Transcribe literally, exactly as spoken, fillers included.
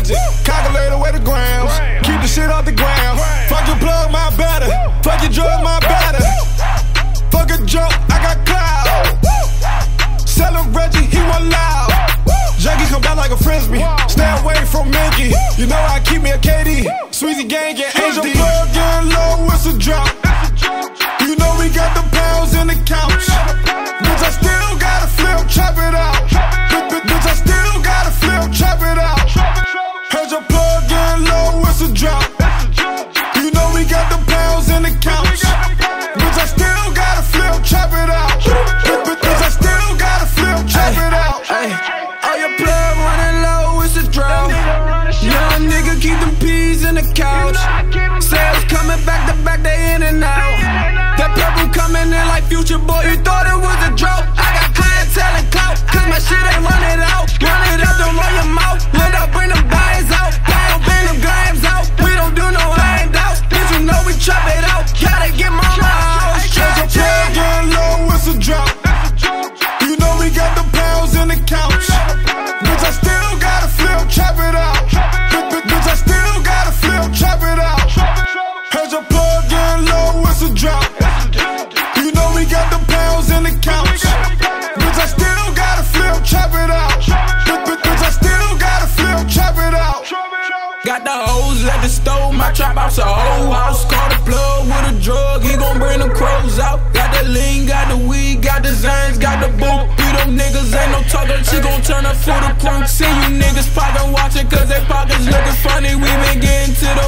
budget. Calculator with the grams. Keep the shit off the ground. Fuck your plug, my better. Fuck your drug, my better. Fuck a joke, I got clout. Sellin' Reggie, he want loud. Junkie come back like a frisbee. Stay away from Mickey. You know I keep me a K D. Sweezy gang get H D. Plug getting low, it's a drop. You know we got the pounds in the couch. Bitch, I still gotta flip, chop it out. Bitch, I still gotta flip, chop it out. Heard your plug getting low, it's a drop. You know we got the pounds in the couch. Bitch, I still gotta flip, chop it out. Bitch, I still gotta flip, chop it out. All your plug running low, it's a drought. Young nigga keep them peas in the couch. Sales coming back to back, they in and out. That purple coming in like Future Boy, you thought it was a drought. I got clientele and clout, cause my shit ain't run it out. Run it out, don't run your mouth. Let up, bring them buyers out. I don't bring them grams out. We don't do no handouts. Bitch, you know we chop it out. Gotta get my house. Heard your plug getting low, it's a drop. You know we got the pounds in the couch. Bitch, I still gotta flip, chop it out. Bitch, I still gotta flip, chop it out. Heard your plug getting low, it's a drop. You know we got the pounds in the couch. Bitch, I still gotta flip, chop it out. Bitch, I still gotta flip, chop it out. Got the hoes at the stove, my trap house a whole house. Call the plug with a drug, he gon' bring them crows out. Got the lean, got the weed, got the Zans, got the boot. You them niggas ain't no talker, she gon' turn up for the crunk. See you niggas pocket watching, cause they pockets looking funny. We been getting to the